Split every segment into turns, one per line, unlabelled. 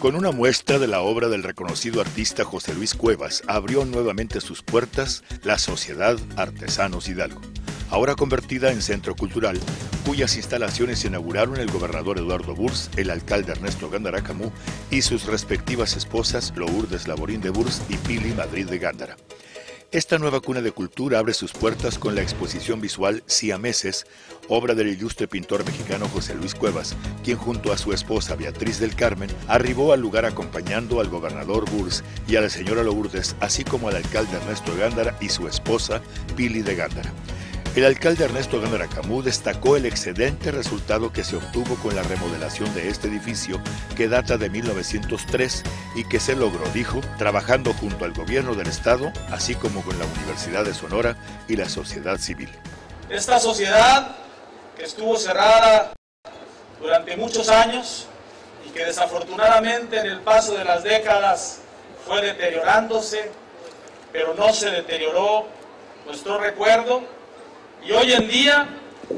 Con una muestra de la obra del reconocido artista José Luis Cuevas, abrió nuevamente sus puertas la Sociedad Artesanos Hidalgo, ahora convertida en centro cultural, cuyas instalaciones inauguraron el gobernador Eduardo Burs, el alcalde Ernesto Gándara Camú y sus respectivas esposas Lourdes Laborín de Burs y Pili Madrid de Gándara. Esta nueva cuna de cultura abre sus puertas con la exposición visual Siameses, obra del ilustre pintor mexicano José Luis Cuevas, quien junto a su esposa Beatriz del Carmen arribó al lugar acompañando al gobernador Burs y a la señora Lourdes, así como al alcalde Ernesto Gándara y su esposa Pili de Gándara. El alcalde Ernesto Gándara Camú destacó el excelente resultado que se obtuvo con la remodelación de este edificio, que data de 1903 y que se logró, dijo, trabajando junto al gobierno del estado, así como con la Universidad de Sonora y la sociedad civil.
Esta sociedad que estuvo cerrada durante muchos años y que desafortunadamente en el paso de las décadas fue deteriorándose, pero no se deterioró nuestro recuerdo. Y hoy en día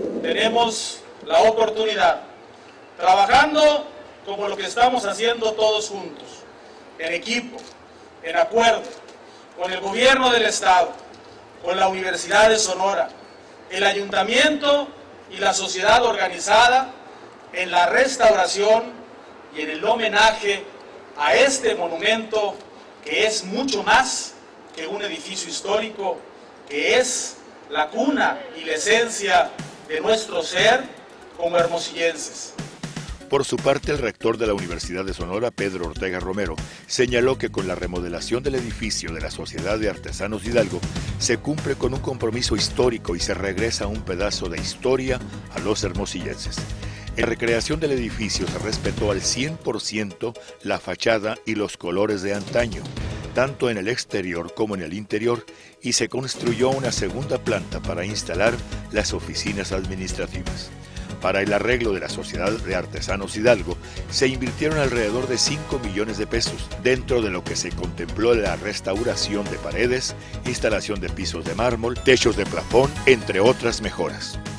tenemos la oportunidad, trabajando como lo que estamos haciendo todos juntos, en equipo, en acuerdo, con el gobierno del estado, con la Universidad de Sonora, el ayuntamiento y la sociedad organizada, en la restauración y en el homenaje a este monumento que es mucho más que un edificio histórico, que es la cuna y la esencia de nuestro ser como hermosillenses.
Por su parte, el rector de la Universidad de Sonora, Pedro Ortega Romero, señaló que con la remodelación del edificio de la Sociedad de Artesanos Hidalgo se cumple con un compromiso histórico y se regresa un pedazo de historia a los hermosillenses. En la recreación del edificio se respetó al 100% la fachada y los colores de antaño, tanto en el exterior como en el interior, y se construyó una segunda planta para instalar las oficinas administrativas. Para el arreglo de la Sociedad de Artesanos Hidalgo se invirtieron alrededor de 5 millones de pesos, dentro de lo que se contempló la restauración de paredes, instalación de pisos de mármol, techos de plafón, entre otras mejoras.